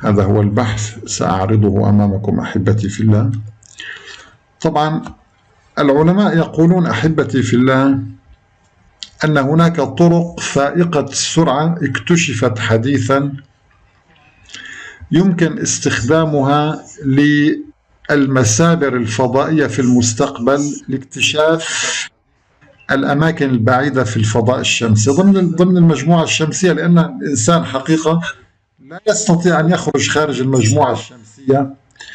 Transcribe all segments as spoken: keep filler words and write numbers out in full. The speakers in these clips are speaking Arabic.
هذا هو البحث سأعرضه أمامكم أحبتي في الله. طبعا العلماء يقولون أحبتي في الله أن هناك طرق فائقة السرعة اكتشفت حديثا يمكن استخدامها للمسابر الفضائية في المستقبل لاكتشاف الأماكن البعيدة في الفضاء الشمسي ضمن ضمن المجموعة الشمسية، لأن الإنسان حقيقة لا يستطيع أن يخرج خارج المجموعة الشمسية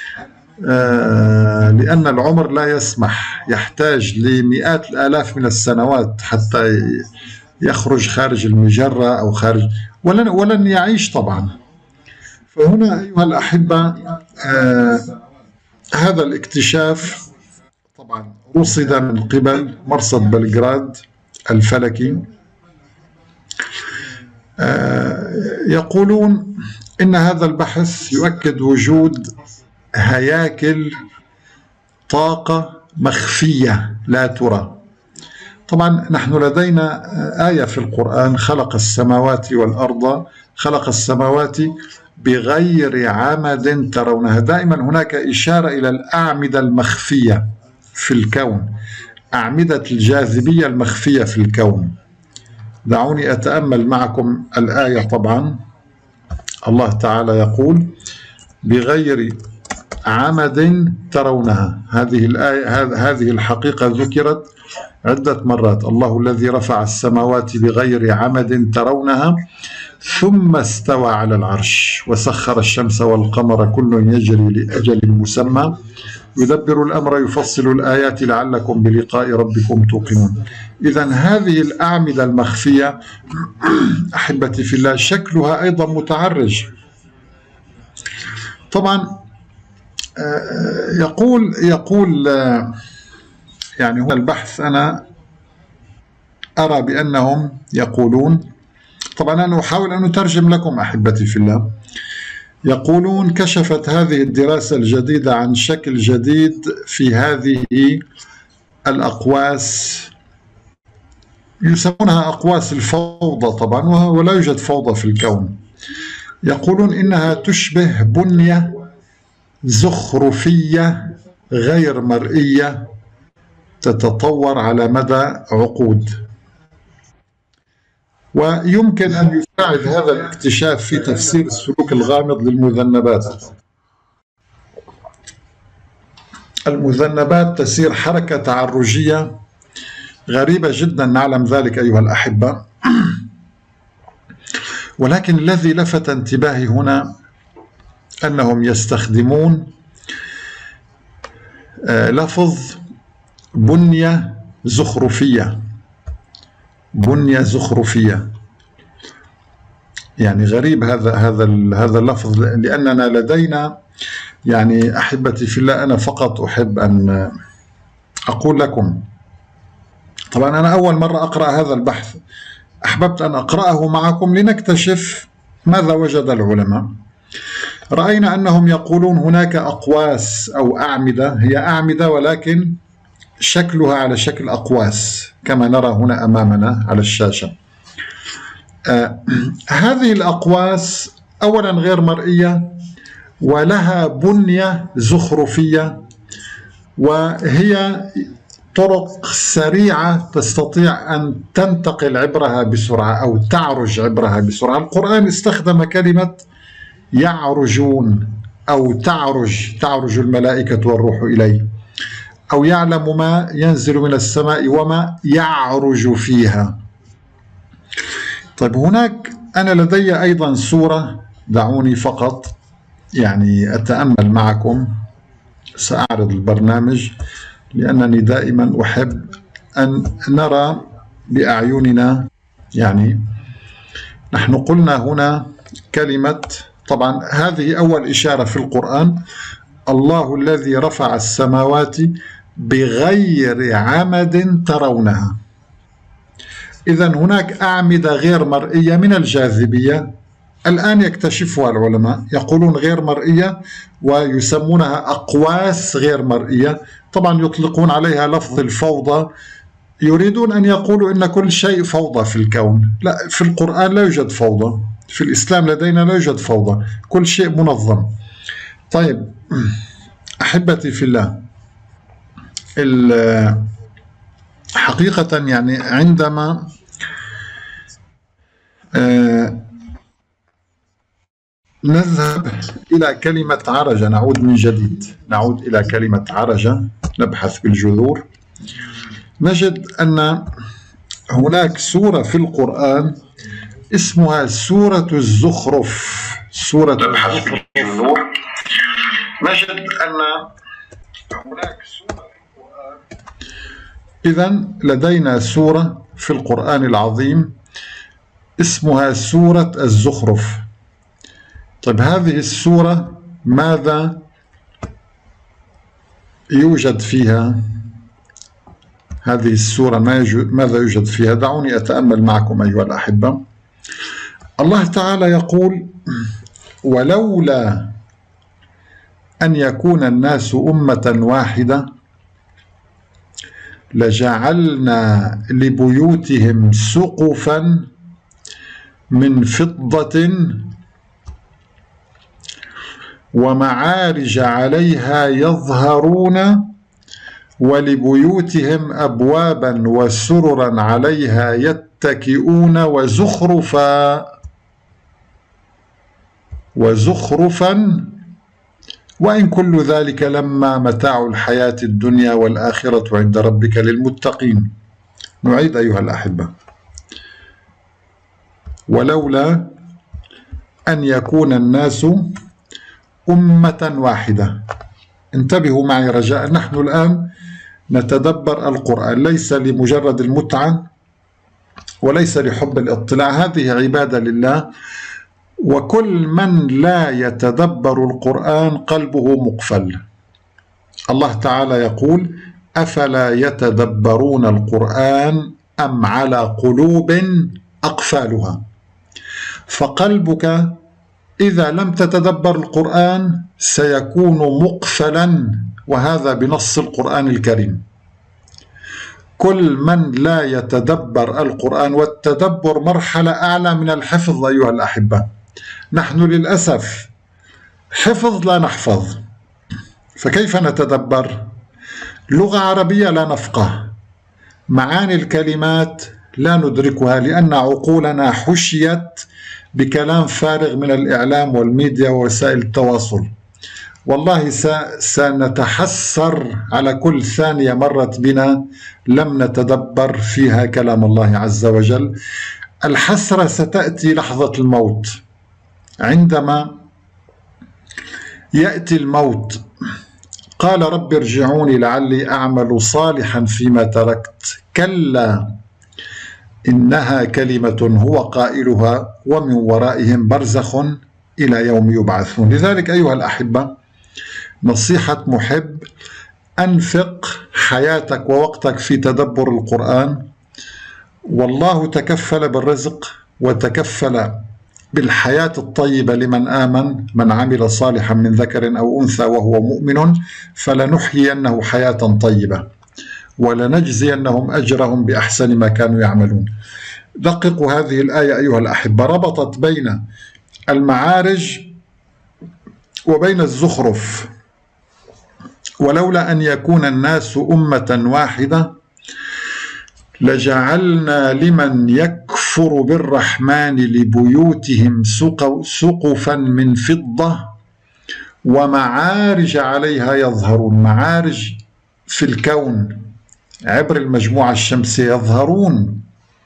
لأن العمر لا يسمح، يحتاج لمئات الآلاف من السنوات حتى يخرج خارج المجرة أو خارج ولن, ولن يعيش طبعا. فهنا أيها الأحبة آه هذا الاكتشاف طبعا رصد من قبل مرصد بلغراد الفلكي. آه يقولون إن هذا البحث يؤكد وجود هياكل طاقة مخفية لا ترى. طبعا نحن لدينا آية في القرآن: خلق السماوات والأرض خلق السماوات بغير عمد ترونها. دائما هناك إشارة إلى الأعمدة المخفية في الكون، أعمدة الجاذبية المخفية في الكون. دعوني أتأمل معكم الآية. طبعا الله تعالى يقول: بغير عمد ترونها. هذه الآية هذه الحقيقة ذكرت عدة مرات. الله الذي رفع السماوات بغير عمد ترونها ثم استوى على العرش وسخر الشمس والقمر كل يجري لأجل مسمى يدبر الأمر يفصل الآيات لعلكم بلقاء ربكم توقنون. إذن هذه الأعمدة المخفية أحبتي في الله شكلها أيضا متعرج. طبعا يقول يقول يعني هو البحث أنا أرى بأنهم يقولون، طبعا أنا أحاول أن أترجم لكم أحبتي في الله. يقولون: كشفت هذه الدراسة الجديدة عن شكل جديد في هذه الأقواس، يسمونها أقواس الفوضى طبعا، ولا يوجد فوضى في الكون. يقولون إنها تشبه بنية زخرفية غير مرئية تتطور على مدى عقود، ويمكن أن يساعد هذا الاكتشاف في تفسير السلوك الغامض للمذنبات. المذنبات تسير حركة تعرجية غريبة جدا، نعلم ذلك أيها الأحبة. ولكن الذي لفت انتباهي هنا أنهم يستخدمون لفظ بنية زخرفية. بنية زخرفية يعني غريب هذا هذا هذا اللفظ، لأننا لدينا يعني أحبتي في الله، أنا فقط أحب أن أقول لكم، طبعا أنا أول مرة أقرأ هذا البحث، أحببت أن أقرأه معكم لنكتشف ماذا وجد العلماء. رأينا أنهم يقولون هناك أقواس أو أعمدة، هي أعمدة ولكن شكلها على شكل أقواس كما نرى هنا أمامنا على الشاشة. آه هذه الأقواس أولا غير مرئية ولها بنية زخرفية، وهي طرق سريعة تستطيع أن تنتقل عبرها بسرعة أو تعرج عبرها بسرعة. القرآن استخدم كلمة يعرجون أو تعرج، تعرج الملائكة والروح إليه، أو يعلم ما ينزل من السماء وما يعرج فيها. طيب هناك أنا لدي أيضا صورة، دعوني فقط يعني أتأمل معكم. سأعرض البرنامج لأنني دائما أحب أن نرى بأعيننا. يعني نحن قلنا هنا كلمة، طبعا هذه أول إشارة في القرآن: الله الذي رفع السماوات بغير عمد ترونها. إذن هناك أعمدة غير مرئية من الجاذبية الآن يكتشفها العلماء، يقولون غير مرئية ويسمونها أقواس غير مرئية. طبعا يطلقون عليها لفظ الفوضى، يريدون أن يقولوا إن كل شيء فوضى في الكون. لا، في القرآن لا يوجد فوضى، في الإسلام لدينا لا يوجد فوضى، كل شيء منظم. طيب أحبتي في الله، حقيقة يعني عندما نذهب إلى كلمة عرجة، نعود من جديد، نعود إلى كلمة عرجة، نبحث بالجذور، نجد أن هناك سورة في القرآن اسمها سورة الزخرف. سورة نبحث بالجذور، نجد أن هناك سورة في القرآن. إذن لدينا سورة في القرآن العظيم اسمها سورة الزخرف. طيب هذه السورة ماذا يوجد فيها؟ هذه السورة ماذا يوجد فيها؟ دعوني أتأمل معكم أيها الأحبة. الله تعالى يقول: ولولا أن يكون الناس أمة واحدة لجعلنا لبيوتهم سقفا من فضة ومعارج عليها يظهرون ولبيوتهم أبوابا وسررا عليها يتكئون وزخرفا وزخرفا وإن كل ذلك لما متاع الحياة الدنيا والآخرة عند ربك للمتقين. نعيد أيها الأحبة: ولولا أن يكون الناس أمة واحدة. انتبهوا معي رجاء، نحن الآن نتدبر القرآن ليس لمجرد المتعة وليس لحب الاطلاع، هذه عبادة لله، وكل من لا يتدبر القرآن قلبه مقفل. الله تعالى يقول: أفلا يتدبرون القرآن أم على قلوب أقفالها. فقلبك إذا لم تتدبر القرآن سيكون مقفلا، وهذا بنص القرآن الكريم. كل من لا يتدبر القرآن، والتدبر مرحلة أعلى من الحفظ أيها الأحبة. نحن للأسف حفظ لا نحفظ، فكيف نتدبر؟ لغة عربية لا نفقه، معاني الكلمات لا ندركها لأن عقولنا حشيت بكلام فارغ من الإعلام والميديا ووسائل التواصل. والله سنتحسر على كل ثانية مرت بنا لم نتدبر فيها كلام الله عز وجل. الحسرة ستأتي لحظة الموت، عندما يأتي الموت قال: رب ارجعوني لعلي أعمل صالحا فيما تركت، كلا إنها كلمة هو قائلها ومن ورائهم برزخ إلى يوم يبعثون. لذلك أيها الأحبة، نصيحة محب: أنفق حياتك ووقتك في تدبر القرآن، والله تكفل بالرزق وتكفل بالحياة الطيبة لمن آمن: من عمل صالحا من ذكر أو أنثى وهو مؤمن فلنحيينه حياة طيبة ولنجزينهم أجرهم بأحسن ما كانوا يعملون. دققوا هذه الآية أيها الأحبة، ربطت بين المعارج وبين الزخرف. ولولا أن يكون الناس أمة واحدة لجعلنا لمن يكفر بالرحمن لبيوتهم سقفا من فضة ومعارج عليها يظهرون. معارج في الكون عبر المجموعة الشمسية يظهرون.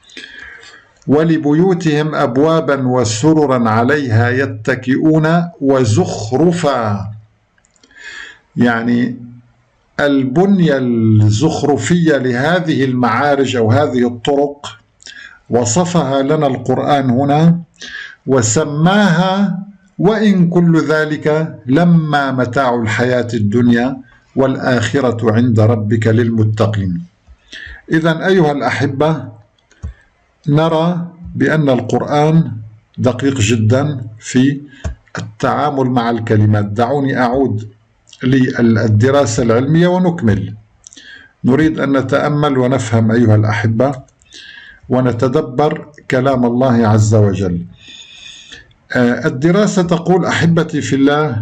ولبيوتهم أبوابا وسررا عليها يتكئون وزخرفا، يعني البنية الزخرفية لهذه المعارج أو هذه الطرق وصفها لنا القرآن هنا وسماها: وإن كل ذلك لما متاع الحياة الدنيا والآخرة عند ربك للمتقين. إذن أيها الأحبة، نرى بأن القرآن دقيق جدا في التعامل مع الكلمات. دعوني أعود للدراسة العلمية ونكمل. نريد أن نتأمل ونفهم أيها الأحبة ونتدبر كلام الله عز وجل. الدراسة تقول أحبتي في الله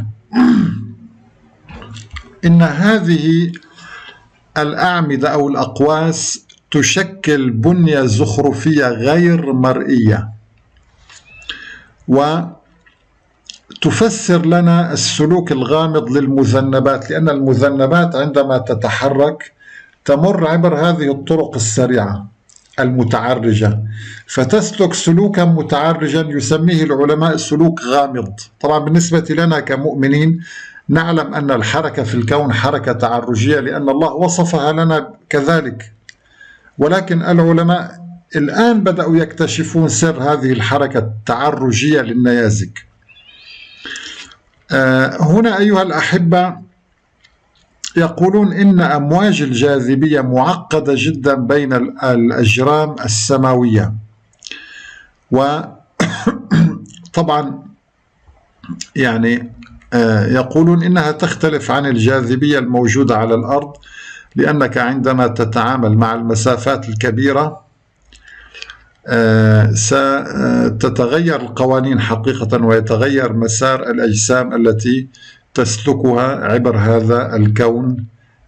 إن هذه الأعمدة أو الأقواس تشكل بنية زخرفية غير مرئية، وتفسر لنا السلوك الغامض للمذنبات، لأن المذنبات عندما تتحرك تمر عبر هذه الطرق السريعة المتعرجة، فتسلك سلوكا متعرجا يسميه العلماء سلوك غامض. طبعا بالنسبة لنا كمؤمنين نعلم أن الحركة في الكون حركة تعرجية لأن الله وصفها لنا كذلك، ولكن العلماء الآن بدأوا يكتشفون سر هذه الحركة التعرجية للنيازك. هنا أيها الأحبة يقولون إن أمواج الجاذبية معقدة جدا بين الأجرام السماوية، وطبعا يعني يقولون إنها تختلف عن الجاذبية الموجودة على الأرض، لأنك عندما تتعامل مع المسافات الكبيرة ستتغير القوانين حقيقة، ويتغير مسار الأجسام التي تسلكها عبر هذا الكون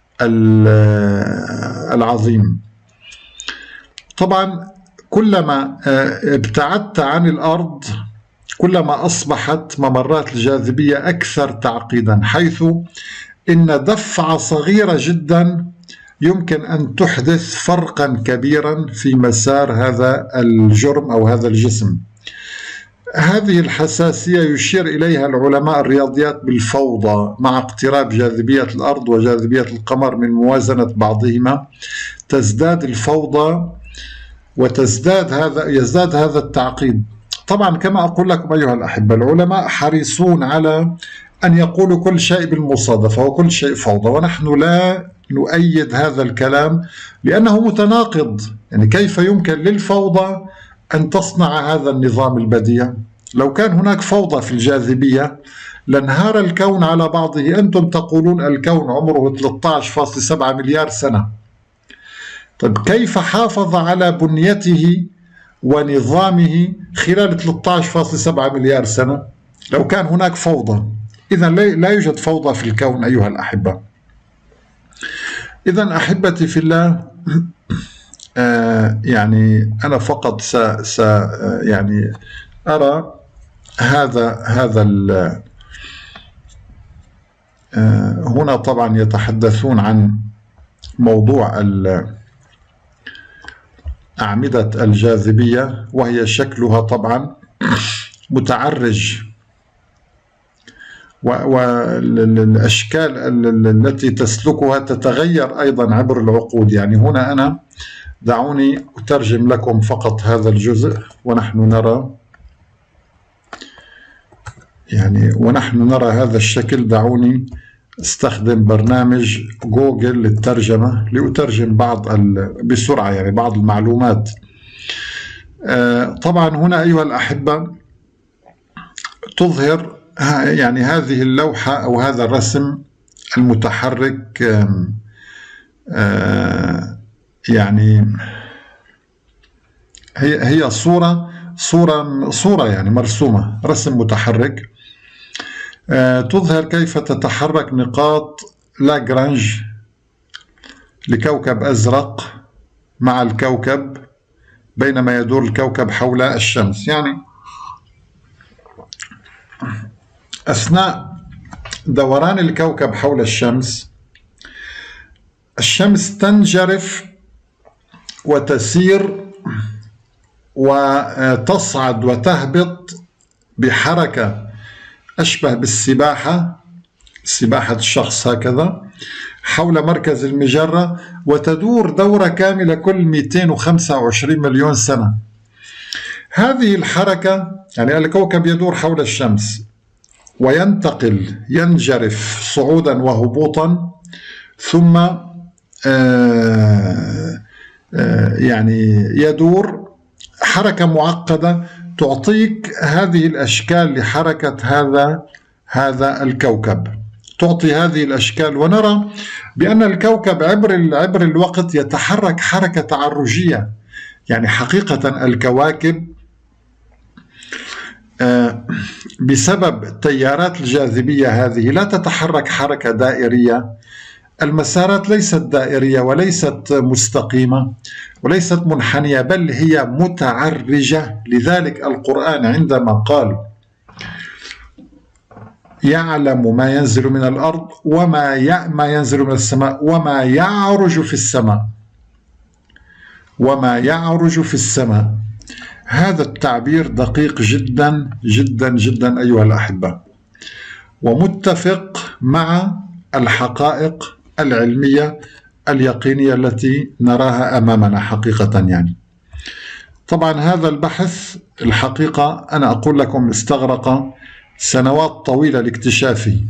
العظيم. طبعا كلما ابتعدت عن الأرض كلما أصبحت ممرات الجاذبية أكثر تعقيدا، حيث إن دفعة صغيرة جدا يمكن أن تحدث فرقا كبيرا في مسار هذا الجرم أو هذا الجسم. هذه الحساسية يشير إليها العلماء الرياضيات بالفوضى مع اقتراب جاذبية الأرض وجاذبية القمر من موازنة بعضهما، تزداد الفوضى وتزداد هذا يزداد هذا التعقيد. طبعا كما أقول لكم أيها الأحبة، العلماء حريصون على أن يقولوا كل شيء بالمصادفة وكل شيء فوضى، ونحن لا نؤيد هذا الكلام لأنه متناقض. يعني كيف يمكن للفوضى أن تصنع هذا النظام البديع؟ لو كان هناك فوضى في الجاذبية لانهار الكون على بعضه. أنتم تقولون الكون عمره ثلاثة عشر فاصلة سبعة مليار سنة، طيب كيف حافظ على بنيته ونظامه خلال ثلاثة عشر فاصلة سبعة مليار سنة لو كان هناك فوضى؟ إذا لا يوجد فوضى في الكون أيها الأحبة. إذا أحبتي في الله، آه يعني أنا فقط س, س يعني أرى هذا هذا آه هنا طبعا يتحدثون عن موضوع أعمدة الجاذبية، وهي شكلها طبعا متعرج، والأشكال التي تسلكها تتغير أيضا عبر العقود. يعني هنا أنا دعوني أترجم لكم فقط هذا الجزء، ونحن نرى يعني ونحن نرى هذا الشكل. دعوني استخدم برنامج جوجل للترجمة لأترجم بعض بسرعة يعني بعض المعلومات. طبعا هنا أيها الأحبة تظهر يعني هذه اللوحة أو هذا الرسم المتحرك، يعني هي هي صورة صورة صورة يعني مرسومة، رسم متحرك تظهر كيف تتحرك نقاط لاجرانج لكوكب أزرق مع الكوكب بينما يدور الكوكب حول الشمس. يعني أثناء دوران الكوكب حول الشمس، الشمس تنجرف وتسير وتصعد وتهبط بحركة أشبه بالسباحة، سباحة الشخص هكذا، حول مركز المجرة، وتدور دورة كاملة كل مئتين وخمسة وعشرين مليون سنة. هذه الحركة يعني الكوكب يدور حول الشمس وينتقل ينجرف صعودا وهبوطا، ثم آآ آآ يعني يدور حركة معقدة تعطيك هذه الأشكال لحركة هذا هذا الكوكب، تعطي هذه الأشكال. ونرى بأن الكوكب عبر عبر الوقت يتحرك حركة تعرجية. يعني حقيقة الكواكب بسبب تيارات الجاذبية هذه لا تتحرك حركة دائرية، المسارات ليست دائرية وليست مستقيمة وليست منحنية، بل هي متعرجة. لذلك القرآن عندما قال يعلم ما ينزل من الأرض وما ما ينزل من السماء وما يعرج في السماء وما يعرج في السماء، هذا التعبير دقيق جدا جدا جدا أيها الأحبة، ومتفق مع الحقائق العلمية اليقينية التي نراها أمامنا حقيقة. يعني طبعا هذا البحث الحقيقة أنا أقول لكم استغرق سنوات طويلة لاكتشافه،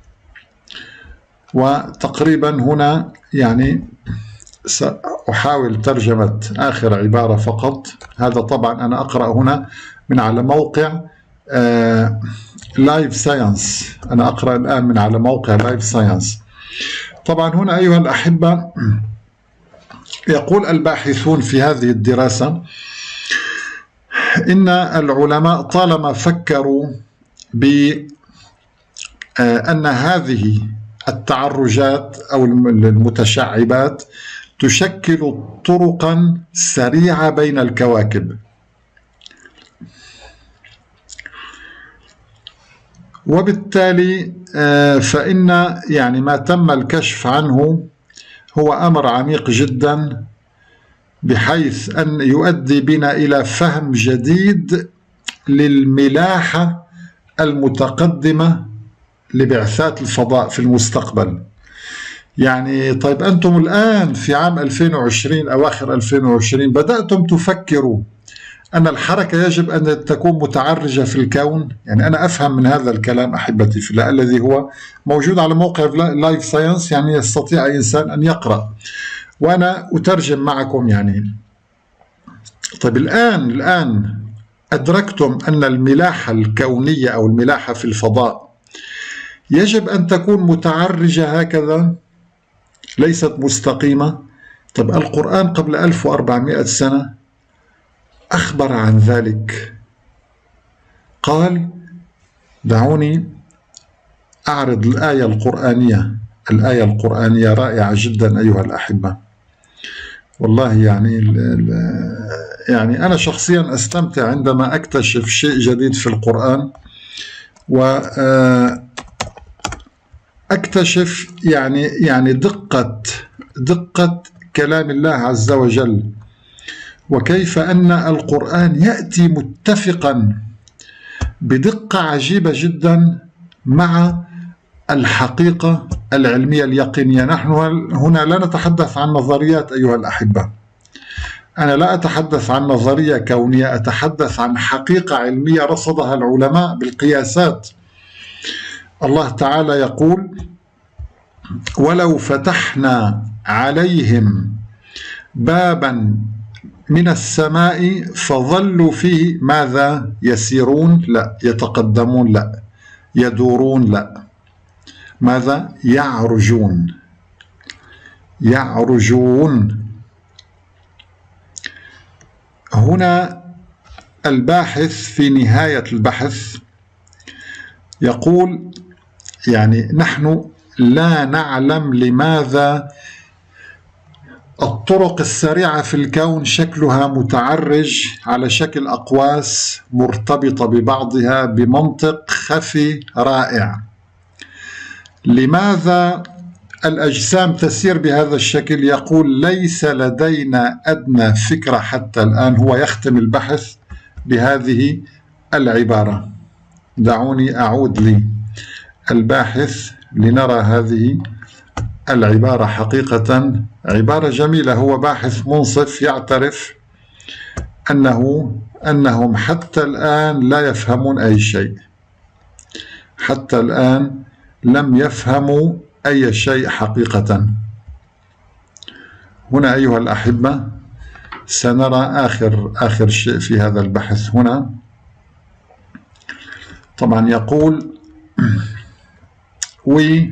وتقريبا هنا يعني سأحاول ترجمة آخر عبارة فقط. هذا طبعا أنا أقرأ هنا من على موقع لايف ساينس، أنا أقرأ الآن من على موقع لايف ساينس. طبعا هنا أيها الأحبة يقول الباحثون في هذه الدراسة إن العلماء طالما فكروا بأن هذه التعرجات أو المتشعبات تشكل طرقا سريعة بين الكواكب، وبالتالي فإن يعني ما تم الكشف عنه هو أمر عميق جدا، بحيث أن يؤدي بنا إلى فهم جديد للملاحة المتقدمة لبعثات الفضاء في المستقبل. يعني طيب أنتم الآن في عام ألفين وعشرين أواخر ألفين وعشرين بدأتم تفكروا أن الحركة يجب أن تكون متعرجة في الكون. يعني أنا أفهم من هذا الكلام أحبتي في الله الذي هو موجود على موقع لايف ساينس، يعني يستطيع أي إنسان أن يقرأ وأنا أترجم معكم. يعني طيب الآن الآن أدركتم أن الملاحة الكونية أو الملاحة في الفضاء يجب أن تكون متعرجة هكذا، ليست مستقيمة. طيب القرآن قبل ألف وأربعمائة سنة أخبر عن ذلك، قال دعوني أعرض الآية القرآنية. الآية القرآنية رائعة جدا أيها الأحبة، والله يعني يعني أنا شخصيا أستمتع عندما أكتشف شيء جديد في القرآن، وأكتشف يعني يعني دقة دقة كلام الله عز وجل، وكيف أن القرآن يأتي متفقا بدقة عجيبة جدا مع الحقيقة العلمية اليقينية. نحن هنا لا نتحدث عن نظريات أيها الأحبة، أنا لا أتحدث عن نظرية كونية، أتحدث عن حقيقة علمية رصدها العلماء بالقياسات. الله تعالى يقول ولو فتحنا عليهم بابا من السماء فظلوا فيه ماذا يسيرون، لا يتقدمون، لا يدورون، لا ماذا يعرجون يعرجون. هنا الباحث في نهاية البحث يقول يعني نحن لا نعلم لماذا الطرق السريعة في الكون شكلها متعرج على شكل أقواس مرتبطة ببعضها بمنطق خفي رائع. لماذا الأجسام تسير بهذا الشكل؟ يقول ليس لدينا أدنى فكرة حتى الآن. هو يختم البحث بهذه العبارة، دعوني أعود لي الباحث لنرى هذه العبارة. حقيقة عبارة جميلة، هو باحث منصف يعترف أنه أنهم حتى الآن لا يفهمون أي شيء، حتى الآن لم يفهموا أي شيء حقيقة. هنا أيها الأحبة سنرى آخر آخر شيء في هذا البحث. هنا طبعا يقول we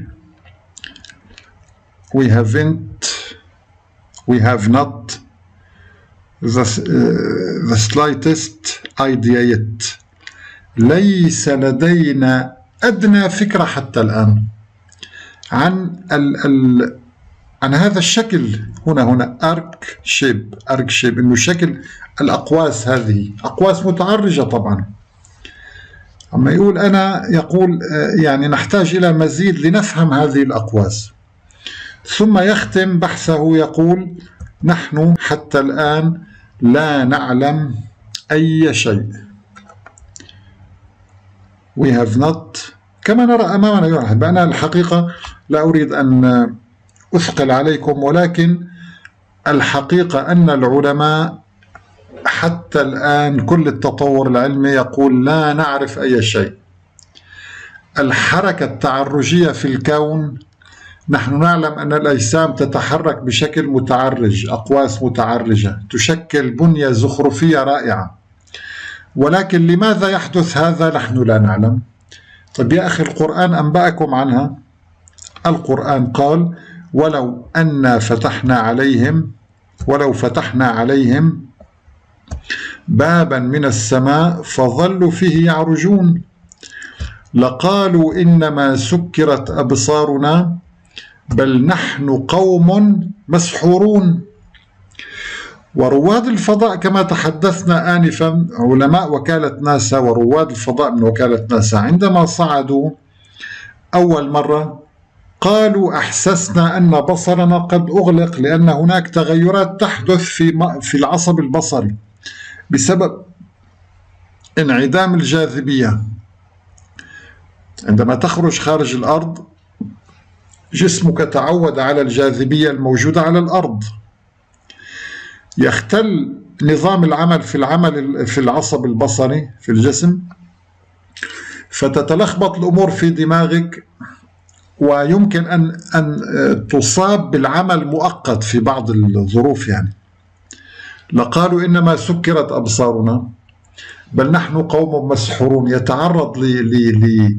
we haven't we have not the, uh, the slightest idea yet ليس لدينا أدنى فكرة حتى الآن عن ال ال عن هذا الشكل. هنا هنا أرك شيب، أرك شيب إنه شكل الأقواس، هذه أقواس متعرجة طبعا. أما يقول أنا يقول يعني نحتاج إلى مزيد لنفهم هذه الأقواس. ثم يختم بحثه يقول نحن حتى الآن لا نعلم أي شيء. We have not. كما نرى أمامنا أيها الأحبة، أنا الحقيقة لا أريد أن أثقل عليكم، ولكن الحقيقة أن العلماء حتى الآن كل التطور العلمي يقول لا نعرف أي شيء. الحركة التعرجية في الكون، نحن نعلم أن الأجسام تتحرك بشكل متعرج، أقواس متعرجة تشكل بنية زخرفية رائعة، ولكن لماذا يحدث هذا نحن لا نعلم. طيب يا أخي، القرآن أنبأكم عنها. القرآن قال ولو أن فتحنا عليهم ولو فتحنا عليهم بابا من السماء فظلوا فيه يعرجون لقالوا إنما سكرت أبصارنا بل نحن قوم مسحورون. ورواد الفضاء كما تحدثنا آنفا، علماء وكالة ناسا ورواد الفضاء من وكالة ناسا عندما صعدوا أول مرة قالوا أحسسنا أن بصرنا قد أغلق، لأن هناك تغيرات تحدث في في العصب البصري بسبب انعدام الجاذبية. عندما تخرج خارج الأرض جسمك تعود على الجاذبية الموجودة على الأرض، يختل نظام العمل في العمل في العصب البصري في الجسم، فتتلخبط الأمور في دماغك، ويمكن أن أن تصاب بالعمل مؤقت في بعض الظروف. يعني لقالوا إنما سكرت أبصارنا بل نحن قوم مسحورون، يتعرض ل ل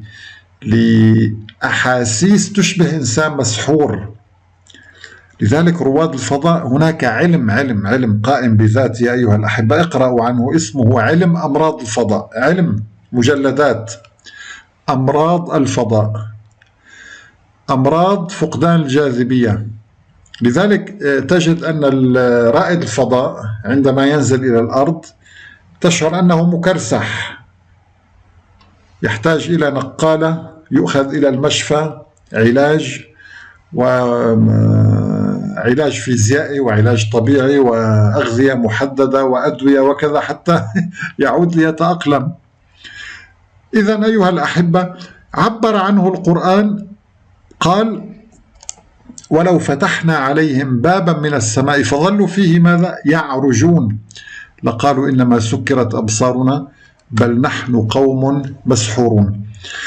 لأحاسيس تشبه إنسان مسحور. لذلك رواد الفضاء هناك علم علم علم قائم بذاته أيها الأحبة، اقرأوا عنه، اسمه علم أمراض الفضاء، علم مجلدات أمراض الفضاء، أمراض فقدان الجاذبية. لذلك تجد أن رائد الفضاء عندما ينزل إلى الأرض تشعر أنه مكرسح، يحتاج إلى نقالة، يؤخذ إلى المشفى، علاج وعلاج فيزيائي وعلاج طبيعي وأغذية محددة وأدوية وكذا حتى يعود ليتأقلم. إذن أيها الأحبة، عبر عنه القرآن، قال ولو فتحنا عليهم بابا من السماء فظلوا فيه ماذا يعرجون لقالوا إنما سكرت أبصارنا بل نحن قوم مسحورون.